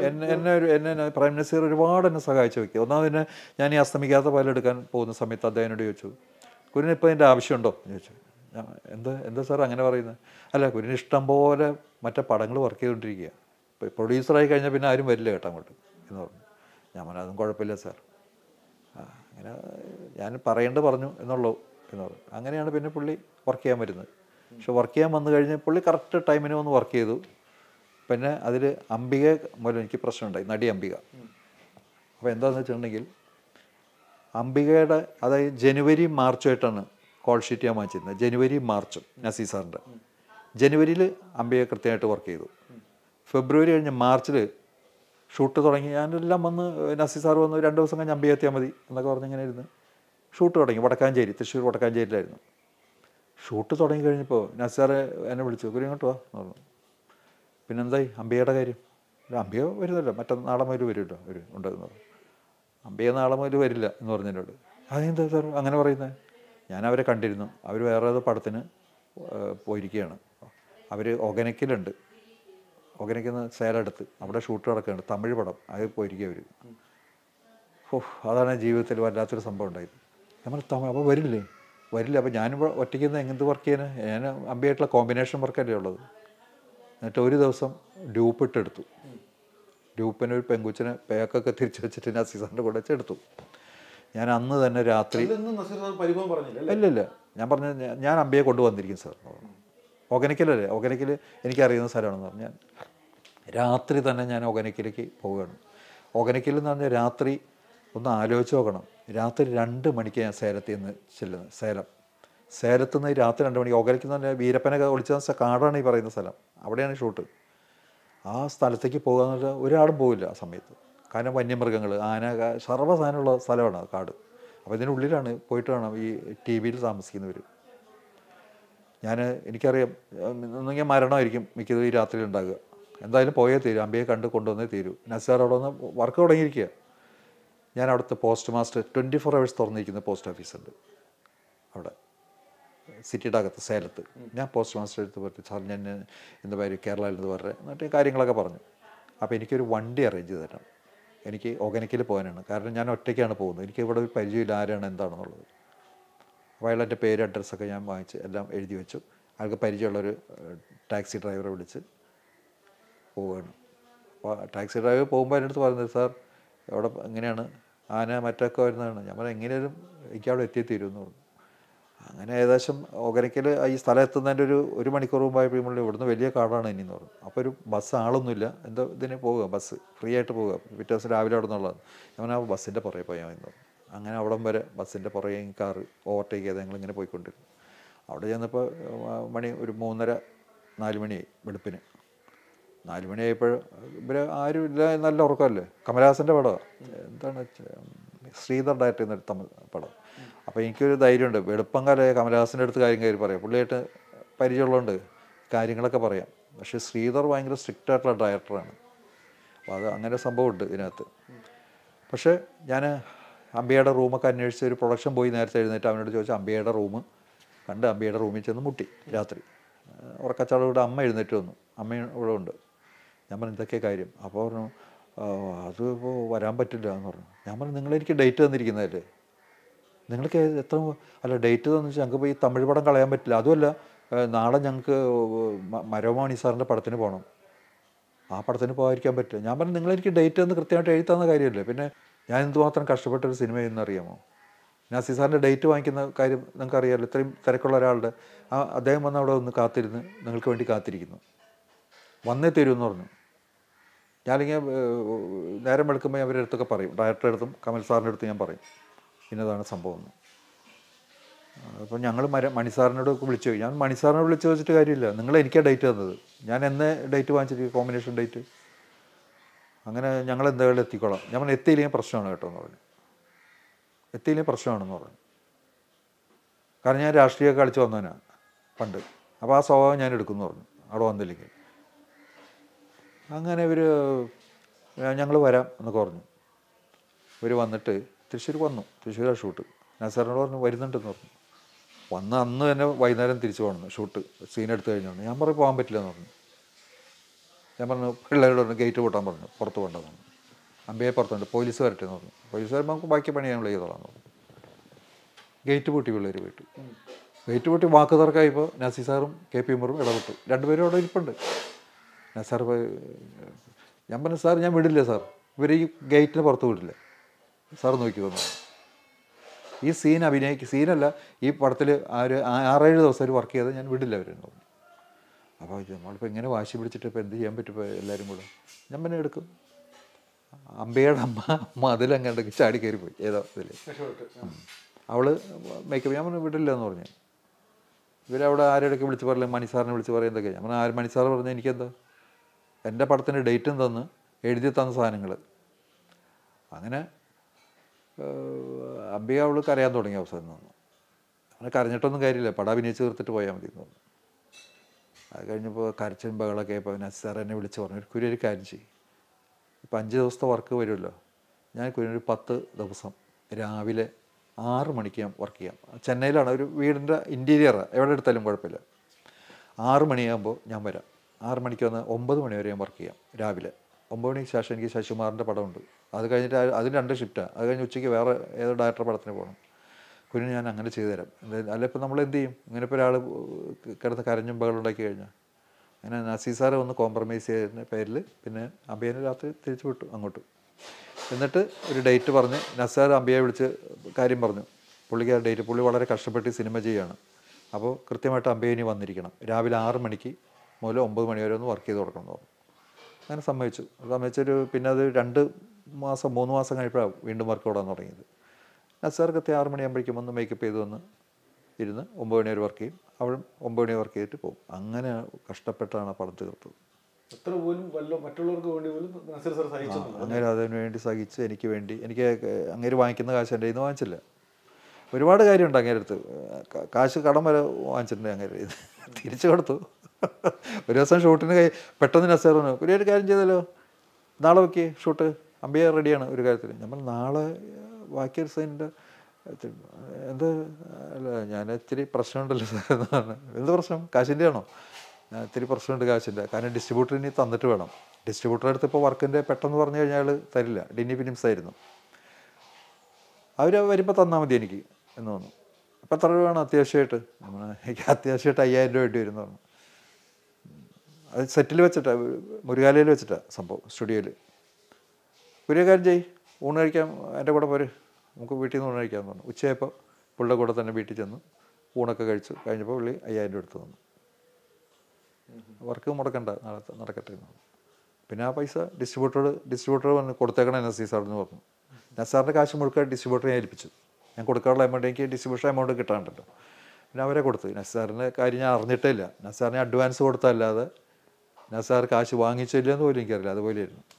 എന്നെ prime minister ഒരുപാട് എന്നെ സഹായിച്ചു വയ്ക്കുക. ഒന്നാമത് തന്നെ ഞാൻ ഈ അസ്തമിക്കാത്ത പാലെടുക്കാൻ പോകുന്ന സമയത്ത് അദ്ദേഹത്തിനോട് ചോദിച്ചു, കുര്യന് ഇപ്പോൾ ഇതിൻ്റെ ആവശ്യമുണ്ടോ എന്ന് ചോദിച്ചു. എന്താ സാർ അങ്ങനെ പറയുന്നത്? അല്ല, കുര്യന് ഇഷ്ടം പോലെ മറ്റേ പടങ്ങൾ വർക്ക് ചെയ്തുകൊണ്ടിരിക്കുക, ഇപ്പോൾ പ്രൊഡ്യൂസറായി കഴിഞ്ഞാൽ പിന്നെ ആരും വരില്ല കേട്ടോ അങ്ങോട്ട് എന്ന് പറഞ്ഞു. ഞാൻ പറഞ്ഞു അതും കുഴപ്പമില്ല സാർ, അങ്ങനെ ഞാൻ പറയേണ്ടത് പറഞ്ഞു എന്നുള്ളൂ എന്ന് പറഞ്ഞു. അങ്ങനെയാണ് പിന്നെ പുള്ളി വർക്ക് ചെയ്യാൻ വരുന്നത്. പക്ഷെ വർക്ക് ചെയ്യാൻ വന്നു കഴിഞ്ഞ് പുള്ളി കറക്റ്റ് ടൈമിന് വന്ന് വർക്ക് ചെയ്തു. പിന്നെ അതിൽ അംബിക മൂലം എനിക്ക് പ്രശ്നമുണ്ടായി, നടി അംബിക. അപ്പോൾ എന്താണെന്ന് വെച്ചിട്ടുണ്ടെങ്കിൽ അംബികയുടെ അതായത് ജനുവരി മാർച്ചുമായിട്ടാണ് കോൾ ഷീറ്റ് ഞാൻ വാങ്ങിച്ചിരുന്നത്. ജനുവരി മാർച്ചും നസീർ സാറിൻ്റെ. ജനുവരിയിൽ അംബിക കൃത്യമായിട്ട് വർക്ക് ചെയ്തു. ഫെബ്രുവരി കഴിഞ്ഞ് മാർച്ചിൽ ഷൂട്ട് തുടങ്ങി. ഞാനെല്ലാം വന്ന് നസീർ സാർ വന്ന് 2 ദിവസം കഴിഞ്ഞ് അംബിക എത്തിയാൽ മതി എന്നൊക്കെ പറഞ്ഞ് ഇങ്ങനെ ഇരുന്ന് ഷൂട്ട് തുടങ്ങി. വടക്കാഞ്ചേരി, തൃശ്ശൂർ വടക്കാഞ്ചേരിയിലായിരുന്നു ഷൂട്ട്. തുടങ്ങി കഴിഞ്ഞപ്പോൾ നസീറെ എന്നെ വിളിച്ചു, കുര്യൻ ഇങ്ങോട്ട് വാ എന്ന് പറഞ്ഞു. പിന്നെന്തായി അംബികയുടെ കാര്യം? അംബിക വരുന്നല്ലോ, നാളെ മുതൽ വരുമല്ലോ ഉണ്ടെന്ന് പറഞ്ഞു. അംബിക നാളെ മുതൽ വരില്ല എന്ന് പറഞ്ഞതിനോട്. അതെന്താ സാർ അങ്ങനെ പറയുന്നത്? ഞാൻ അവരെ കണ്ടിരുന്നു, അവർ വേറെ ഏതോ പടത്തിന് പോയിരിക്കുകയാണ്. അവർ ഒഗനക്കിലുണ്ട്, ഒഗനയ്ക്കുന്ന സേലടുത്ത് അവിടെ ഷൂട്ട് നടക്കുകയാണ്, തമിഴ് പടം, അത് പോയിരിക്കുക അവർ. അതാണ് ജീവിതത്തിൽ വല്ലാത്തൊരു സംഭവം ഉണ്ടായത്. നമ്മൾ അപ്പോൾ വരില്ല. അപ്പോൾ ഞാനിപ്പോൾ ഒറ്റയ്ക്ക് എന്ത് വർക്ക് ചെയ്യാൻ? ഞാൻ അംബിയായിട്ടുള്ള കോമ്പിനേഷൻ വർക്കല്ലേ ഉള്ളത്. എന്നിട്ട് ഒരു ദിവസം ഡ്യൂപ്പിട്ടെടുത്തു. ഡ്യൂപ്പിന് ഒരു പെങ്കുച്ചിനെ പേക്കൊക്കെ തിരിച്ചു വെച്ചിട്ട് നസീർ സാറിൻ്റെ കൂടെ വെച്ചെടുത്തു. ഞാൻ അന്ന് തന്നെ രാത്രി ഇല്ല ഞാൻ പറഞ്ഞു, ഞാൻ അംബിയെ കൊണ്ടുവന്നിരിക്കും സാർ. ഒഗനക്കിലല്ലേ, ഒഗനക്കിൽ എനിക്കറിയുന്ന സ്ഥലമാണെന്ന് പറഞ്ഞു. ഞാൻ രാത്രി തന്നെ ഞാൻ ഒഗനക്കിലേക്ക് പോവുകയാണ്. ഒഗനക്കിൽ എന്ന് പറഞ്ഞാൽ രാത്രി ഒന്ന് ആലോചിച്ച് നോക്കണം, രാത്രി 2 മണിക്ക് ഞാൻ സേലത്തിൽ നിന്ന് ചെല്ലുന്നത്. സേലത്ത് നിന്ന് രാത്രി 2 മണിക്ക്. ഒഗനക്കിൽ നിന്ന് പറഞ്ഞാൽ വീരപ്പനൊക്കെ ഒളിച്ച കാടാണ് ഈ പറയുന്ന സ്ഥലം, അവിടെയാണ് ഷൂട്ട്. ആ സ്ഥലത്തേക്ക് പോകുക എന്ന് വെച്ചാൽ ഒരാളും പോവില്ല ആ സമയത്ത്. കാരണം വന്യമൃഗങ്ങൾ, ആന, സർവ്വസാധനമുള്ള സ്ഥലമാണ് കാട്. അപ്പോൾ ഇതിനുള്ളിലാണ് പോയിട്ട് വേണം ഈ TV-യിൽ താമസിക്കുന്നവർ. എനിക്കറിയാം ഒന്നെങ്കിൽ മരണമായിരിക്കും മിക്കതും ഈ രാത്രിയിൽ ഉണ്ടാകുക. എന്തായാലും പോയേ തീരും, അംബിയെ കണ്ട് കൊണ്ടുവന്നേ തീരൂ. നസീർ അവിടെ വന്ന് വർക്ക് തുടങ്ങിയിരിക്കുക. ഞാൻ അവിടുത്തെ പോസ്റ്റ് മാസ്റ്റർ 24 hours തുറന്നിരിക്കുന്ന പോസ്റ്റ് ഓഫീസുണ്ട് അവിടെ സിറ്റിയുടെ അകത്ത് സേലത്ത്. ഞാൻ പോസ്റ്റ് മാസ്റ്റർ എടുത്ത് പറഞ്ഞു, സാർ ഞാൻ എന്താ പറയുക കേരളയിൽ നിന്ന് പറഞ്ഞത് എന്നിട്ട് കാര്യങ്ങളൊക്കെ പറഞ്ഞു. അപ്പോൾ എനിക്കൊരു വണ്ടി അറേഞ്ച് ചെയ്ത് തരണം, എനിക്ക് ഒഗനക്കിൽ പോകാനാണ്. കാരണം ഞാൻ ഒറ്റയ്ക്കാണ് പോകുന്നത്, എനിക്ക് ഇവിടെ ഒരു പരിചയമില്ല ആരാണ് എന്താണെന്നുള്ളത്. അപ്പോൾ അയാൾ എൻ്റെ പേര് അഡ്രസ്സൊക്കെ ഞാൻ വാങ്ങിച്ച് എല്ലാം എഴുതി വെച്ചു. അയാൾക്ക് പരിചയമുള്ളൊരു ടാക്സി ഡ്രൈവറെ വിളിച്ച് പോവുകയാണ്. അപ്പോൾ ടാക്സി ഡ്രൈവർ പോകുമ്പോൾ എൻ്റെ അടുത്ത് പറയുന്നത്, സാർ അവിടെ എങ്ങനെയാണ് ആന മറ്റൊക്കെ വരുന്നതാണ്. ഞാൻ പറഞ്ഞാൽ എങ്ങനെയാലും എനിക്ക് അവിടെ എത്തിത്തീരുമെന്ന് പറഞ്ഞു. അങ്ങനെ ഏകദേശം ഒഗനക്കിൽ ഈ സ്ഥലം എത്തുന്നതിൻ്റെ ഒരു മണിക്കൂർ മുമ്പായപ്പോൾ ഇവിടുന്ന് വലിയ കാടാണ് ഇനിയെന്ന് പറഞ്ഞു. അപ്പോൾ ഒരു ബസ് ആളൊന്നുമില്ല, എന്തോ ഇതിന് പോവുക, ബസ് ഫ്രീ ആയിട്ട് പോവുക, പിറ്റേ ദിവസം രാവിലെ അവിടെ നിന്നുള്ളത്. ഞാൻ ആ ബസ്സിൻ്റെ പുറകെ പോയാൽ മതി പറഞ്ഞു. അങ്ങനെ അവിടം വരെ ബസ്സിൻ്റെ പുറകെ കാറ് ഓവർടേക്ക് ചെയ്ത് ഞങ്ങളിങ്ങനെ പോയിക്കൊണ്ടിരുന്നു. അവിടെ ചെന്നപ്പോൾ ഒരു 3:30-4 മണിയായി വെളുപ്പിന്. 4 മണിയായപ്പോൾ ഇവർ ആരും ഇല്ല, നല്ല ഉറക്കമല്ലേ. കമലഹാസൻ്റെ പടമാണ്, എന്താണ് ശ്രീധർ ഡയറക്റ്റ് ചെയ്യുന്ന തമിഴ് പടം. അപ്പോൾ എനിക്കൊരു ധൈര്യമുണ്ട്, വെളുപ്പംകാലം കമലഹാസൻ്റെ അടുത്ത് കാര്യം പറയാം, പുള്ളിയായിട്ട് പരിചയമുള്ളതുകൊണ്ട് കാര്യങ്ങളൊക്കെ പറയാം. പക്ഷേ ശ്രീധർ ഭയങ്കര സ്ട്രിക്റ്റ് ആയിട്ടുള്ള ഡയറക്ടറാണ്. അപ്പോൾ അത് അങ്ങനെ സംഭവമുണ്ട് ഇതിനകത്ത്. പക്ഷേ ഞാൻ അംബിയയുടെ റൂമൊക്കെ അന്വേഷിച്ച് ഒരു പ്രൊഡക്ഷൻ പോയി നേരത്തെ എഴുന്നേറ്റ് അവനോട് ചോദിച്ചാൽ അംബിയയുടെ റൂം കണ്ട് അംബിയയുടെ റൂമിൽ ചെന്ന് മുട്ടി. രാത്രി ഉറക്കച്ചാളോടെ അമ്മ എഴുന്നേറ്റ് വന്നു, അമ്മ ഇവിടെ ഉണ്ട്. ഞാൻ പറഞ്ഞു ഇതൊക്കെ കാര്യം. അപ്പോൾ പറഞ്ഞു അത് ഇപ്പോൾ വരാൻ പറ്റില്ല എന്ന് പറഞ്ഞു. ഞാൻ പറഞ്ഞു നിങ്ങളെനിക്ക് ഡേറ്റ് തന്നിരിക്കുന്നതല്ലേ, നിങ്ങൾക്ക് എത്ര അല്ല ഡേറ്റ് തന്നു വെച്ചാൽ ഞങ്ങൾക്ക് ഇപ്പോൾ ഈ തമിഴ് പടം കളയാൻ പറ്റില്ല. അതുമല്ല നാളെ ഞങ്ങൾക്ക് മനോരമ സാറിൻ്റെ പടത്തിന് പോകണം, ആ പടത്തിന് പോകാതിരിക്കാൻ പറ്റില്ല. ഞാൻ പറഞ്ഞു നിങ്ങളെനിക്ക് ഡേറ്റ് തന്ന് കൃത്യമായിട്ട് എഴുതി തന്ന കാര്യമല്ലേ, പിന്നെ ഞാൻ എന്തുമാത്രം കഷ്ടപ്പെട്ടൊരു സിനിമയെന്ന് അറിയാമോ. നസീർ സാറിൻ്റെ ഡേറ്റ് വാങ്ങിക്കുന്ന കാര്യം നിങ്ങൾക്ക് അറിയാമല്ലോ, ഇത്രയും തിരക്കുള്ള ഒരാളുടെ അദ്ദേഹം വന്ന് അവിടെ ഒന്ന് കാത്തിരുന്ന് നിങ്ങൾക്ക് വേണ്ടി കാത്തിരിക്കുന്നു, വന്നേ തരുമെന്ന് പറഞ്ഞു. ഞാനിങ്ങനെ നേരം വെളുക്കുമ്പോൾ അവരുടെ അടുത്തൊക്കെ പറയും, ഡയറക്ടറുടെ അടുത്തും കമൽ സാറിൻ്റെ അടുത്ത് ഞാൻ പറയും ഇന്നതാണ് സംഭവം എന്ന്. അപ്പോൾ ഞങ്ങൾ മണിസാറിനോടൊക്കെ വിളിച്ചു പോയി. ഞാൻ മണിസാറിനോട് വിളിച്ചു വെച്ചിട്ട് കാര്യമില്ല, നിങ്ങൾ എനിക്കാണ് ഡേറ്റ് തന്നത്, ഞാൻ എന്നേ ഡേറ്റ് വാങ്ങിച്ചിട്ട് കോമ്പിനേഷൻ ഡേറ്റ്. അങ്ങനെ ഞങ്ങൾ എന്തായാലും എത്തിക്കോളാം. ഞാൻ പറഞ്ഞു എത്തിയില്ലെങ്കിൽ പ്രശ്നമാണ് കേട്ടോ എന്ന് പറഞ്ഞു. എത്തിയില്ലെങ്കിൽ പ്രശ്നമാണെന്ന് പറഞ്ഞു. കാരണം ഞാൻ രാഷ്ട്രീയമൊക്കെ കളിച്ച് വന്നവനാണ് പണ്ട്, അപ്പോൾ ആ സ്വഭാവം ഞാൻ എടുക്കുമെന്ന് പറഞ്ഞു അവിടെ വന്നില്ലെങ്കിൽ. അങ്ങനെ ഞങ്ങൾ വരാം എന്നൊക്കെ പറഞ്ഞു. ഇവർ വന്നിട്ട് തൃശ്ശൂർ വന്നു, തൃശ്ശൂരാണ് ഷൂട്ട്. നസീറിനോട് പറഞ്ഞു വരുന്നുണ്ടെന്ന് പറഞ്ഞു. വന്ന് അന്ന് തന്നെ വൈകുന്നേരം തിരിച്ചു പോകണം ഷൂട്ട്, സീൻ എടുത്തു കഴിഞ്ഞാണ്. ഞാൻ പറഞ്ഞു പോകാൻ പറ്റില്ല എന്ന് പറഞ്ഞു. ഞാൻ പറഞ്ഞു പിള്ളേരോട് പറഞ്ഞു ഗേറ്റ് പൂട്ടാൻ പറഞ്ഞു, പുറത്ത് പോകേണ്ടതെന്ന്. അമ്പയെ പുറത്തുണ്ട്, പോലീസ് വരട്ടെ എന്ന് പറഞ്ഞു. പോലീസ് വരുമ്പോൾ നമുക്ക് ബാക്കി പണി ഞങ്ങൾ ചെയ്തോളാന്ന് പറഞ്ഞു. ഗേറ്റ് പൂട്ടി പിള്ളേർ പോയിട്ട്. ഗേറ്റ് പൂട്ടി വാക്ക് തർക്കമായിപ്പോൾ നസീർ സാറും കെ പി ഉമറും ഇടപെട്ടു. രണ്ടുപേരും അവിടെ ഇരിപ്പുണ്ട്. നസാർ ഞാൻ പറഞ്ഞു സാർ ഞാൻ വിടില്ല സാർ, ഇവർ ഈ ഗേറ്റിന് പുറത്ത് വിടില്ല, സാർ നോക്കി വന്നു. ഈ സീൻ സീനല്ല, ഈ പടത്തിൽ ആ ഒരു 6-7 ദിവസം അവർ വർക്ക് ചെയ്താൽ ഞാൻ വിടില്ല അവരെന്ന് പറഞ്ഞു. അപ്പോൾ നമ്മളിപ്പോൾ ഇങ്ങനെ വാശി പിടിച്ചിട്ട് ഇപ്പോൾ എന്ത് ചെയ്യാൻ പറ്റും ഇപ്പോൾ എല്ലാവരും കൂടെ. ഞാൻ പിന്നെ എടുക്കും. അമ്പയുടെ അമ്മ അതിലങ്ങോട്ടേക്ക് ചാടി കയറി പോയി ഏതോ ഇതിൽ. അവൾ മേക്കപ്പ് ഞാൻ പറഞ്ഞു വിടില്ല എന്ന് പറഞ്ഞു. ഇവരവിടെ ആരോടൊക്കെ വിളിച്ച് പറയില്ല, മണിസാറിനെ വിളിച്ച് പറയും എന്തൊക്കെ. ഞാൻ പറഞ്ഞു മണിസാർ പറഞ്ഞാൽ എനിക്കെന്താ, എൻ്റെ പടത്തിൻ്റെ ഡേറ്റും തന്ന് എഴുതി തന്ന സാധനങ്ങൾ. അങ്ങനെ അംബിക അവൾ കരയാൻ തുടങ്ങിയ അവസരം തന്നു. അങ്ങനെ കരഞ്ഞിട്ടൊന്നും കാര്യമില്ല, പടം അഭിനയിച്ച് തീർത്തിട്ട് പോയാൽ മതി എന്ന് പറഞ്ഞു. അത് കഴിഞ്ഞപ്പോൾ കരച്ചിലും ബഹളമൊക്കെ ആയപ്പോൾ നസാർ എന്നെ വിളിച്ച് പറഞ്ഞു ഒരു കാര്യം ചെയ്യും, ഇപ്പം 5 ദിവസത്തെ വർക്ക് വരുമല്ലോ, ഞാൻ ഒരു 10 ദിവസം രാവിലെ 6 മണിക്ക് ഞാൻ വർക്ക് ചെയ്യാം. ചെന്നൈയിലാണ്, ഒരു വീടിൻ്റെ ഇൻറ്റീരിയറാണ്, എവിടെ എടുത്താലും കുഴപ്പമില്ല. 6 മണിയാകുമ്പോൾ ഞാൻ വരാം. 6 മണിക്ക് വന്ന് 9 മണി വരെ ഞാൻ വർക്ക് ചെയ്യാം. രാവിലെ 9 മണിക്ക് ശേഷം എനിക്ക് ശശികുമാറിൻ്റെ പടമുണ്ട്, അത് കഴിഞ്ഞിട്ട് അതിന് 2 ഷിഫ്റ്റാണ്. അത് കഴിഞ്ഞ് ഉച്ചയ്ക്ക് വേറെ ഏതോ ഡയറക്ടർ പടത്തിന് പോകണം. കുഞ്ഞ് ഞാൻ അങ്ങനെ ചെയ്തു തരാം. അല്ല ഇപ്പം നമ്മൾ എന്ത് ചെയ്യും, ഇങ്ങനെ ഇപ്പോൾ ഒരാൾ കിടന്ന് കരഞ്ഞും ബഹളുണ്ടാക്കി കഴിഞ്ഞാൽ. അങ്ങനെ നസീർ സാറെ ഒന്ന് കോംപ്രമൈസ് ചെയ്തതിൻ്റെ പേരിൽ പിന്നെ അമ്പയനെ രാത്രി തിരിച്ചു വിട്ടു അങ്ങോട്ട്. എന്നിട്ട് ഒരു ഡേറ്റ് പറഞ്ഞ് നസാർ അമ്പയെ വിളിച്ച് കാര്യം പറഞ്ഞു. പുള്ളിക്ക് ആ ഡേറ്റ്, പുള്ളി വളരെ കഷ്ടപ്പെട്ട് സിനിമ ചെയ്യുകയാണ്, അപ്പോൾ കൃത്യമായിട്ട് അമ്പയനി വന്നിരിക്കണം, രാവിലെ 6 മണിക്ക് മുതൽ 9 മണി വരെ ഒന്ന് വർക്ക് ചെയ്ത് കൊടുക്കണം എന്ന് പറഞ്ഞു. അങ്ങനെ സമ്മതിച്ചൊരു പിന്നെ അത് 2 മാസം 3 മാസം കഴിഞ്ഞപ്പോഴാണ് വീണ്ടും വർക്ക് ഓടാൻ തുടങ്ങിയത്. നസാർ കൃത്യം 6 മണിയാകുമ്പോഴേക്കും ഒന്ന് മേക്കപ്പ് ചെയ്ത് വന്ന് ഇരുന്ന് 9 മണി വരെ വർക്ക് ചെയ്യും. അവളും 9 മണി വർക്ക് ചെയ്തിട്ട് പോകും. അങ്ങനെ കഷ്ടപ്പെട്ടാണ് ആ പടം തീർത്തത്. അങ്ങനെ അതിന് വേണ്ടി സഹിച്ച് എനിക്ക് വേണ്ടി, എനിക്ക് അങ്ങേര് വാങ്ങിക്കുന്ന കാശ് എൻ്റെ കയ്യിൽ നിന്ന് വാങ്ങിച്ചില്ല. ഒരുപാട് കാര്യമുണ്ട് അങ്ങേരെ അടുത്ത്, കാശ് കടം വരെ വാങ്ങിച്ചിട്ടുണ്ട് അങ്ങേരെ, തിരിച്ചു കൊടുത്തു. ഒരു ദിവസം ഷൂട്ടിന് പെട്ടെന്ന് നസാർ പറഞ്ഞു ഒരു കാര്യം ചെയ്തല്ലോ, നാളെ വെക്കേ ഷൂട്ട്, അമ്പയെ റെഡിയാണ് ഒരു കാര്യത്തിൽ. നമ്മൾ നാളെ ബാക്കി സൈനിൻ്റെ എന്ത് അല്ല ഞാൻ ഇത്തിരി പ്രശ്നമുണ്ടല്ലോ സാർ എന്നാണ്. എന്ത് പ്രശ്നം, കാശിൻ്റെ ആണോ? ഇത്തിരി പ്രശ്നമുണ്ട് കാശിൻ്റെ, കാരണം ഡിസ്ട്രിബ്യൂട്ടറിന് തന്നിട്ട് വേണം. ഡിസ്ട്രിബ്യൂട്ടർ അടുത്ത് ഇപ്പോൾ വർക്കിൻ്റെ പെട്ടെന്ന് പറഞ്ഞു കഴിഞ്ഞാൽ തരില്ല, ഡിന്നി ഫിലിംസ് ആയിരുന്നു. അവർ വരുമ്പോൾ തന്നാൽ മതി എനിക്ക് എന്ന് തോന്നുന്നു. അപ്പോൾ എത്ര രൂപ വേണം അത്യാവശ്യമായിട്ട്? എനിക്ക് അത്യാവശ്യമായിട്ട് 5000 രൂപ വേണ്ടി വരുന്നു പറഞ്ഞു. അത് സെറ്റിൽ വെച്ചിട്ടാണ്, മുരുകാലയിൽ വെച്ചിട്ടാണ് സംഭവം, സ്റ്റുഡിയോയിൽ. ഒരു കാര്യം ചെയ്യ്, ഊണ് കഴിക്കാം എൻ്റെ കൂടെ പോര്, നമുക്ക് വീട്ടിൽ നിന്ന് ഊണ് കഴിക്കാമെന്ന് പറഞ്ഞു. ഉച്ചയായപ്പോൾ പുള്ളിയുടെ കൂടെ തന്നെ വീട്ടിൽ ചെന്നു ഊണൊക്കെ കഴിച്ചു. കഴിഞ്ഞപ്പോൾ പുള്ളി 5000 രൂപ എടുത്ത് തന്നു. വർക്ക് മുടക്കണ്ട, നാളെ നടക്കട്ടെ എന്ന് പറഞ്ഞു. പിന്നെ ആ പൈസ ഡിസ്ട്രിബ്യൂട്ടർ വന്ന് കൊടുത്തേക്കണം നസീർ സാറിന് പറഞ്ഞു. നസാറിൻ്റെ കാശ് മുഴുക്കാൻ ഡിസ്ട്രിബ്യൂട്ടറെ ഏൽപ്പിച്ചു. ഞാൻ കൊടുക്കാനുള്ള എമൗണ്ട് എനിക്ക് ഡിസ്ട്രിബ്യൂഷൻ എമൗണ്ട് കിട്ടാണ്ടല്ലോ, പിന്നെ അവരെ കൊടുത്തു. നസാറിൻ്റെ കാര്യം ഞാൻ അറിഞ്ഞിട്ടേ ഇല്ല. നസാറിന് അഡ്വാൻസ് കൊടുത്തല്ലാതെ നസാർ കാശ് വാങ്ങിച്ചില്ല എന്ന് പോലും എനിക്കറിയില്ല. അതുപോലെയായിരുന്നു.